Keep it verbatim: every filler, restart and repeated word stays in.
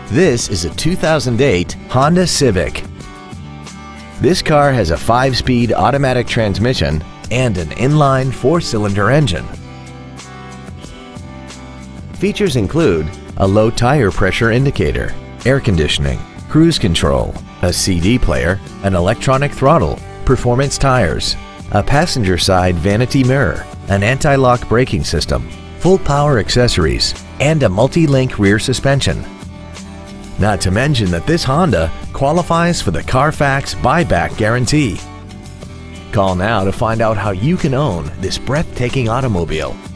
This is a two thousand eight Honda Civic. This car has a five-speed automatic transmission and an inline four-cylinder engine. Features include a low tire pressure indicator, air conditioning, cruise control, a C D player, an electronic throttle, performance tires, a passenger side vanity mirror, an anti-lock braking system, full power accessories, and a multi-link rear suspension. Not to mention that this Honda qualifies for the Carfax buyback guarantee. Call now to find out how you can own this breathtaking automobile.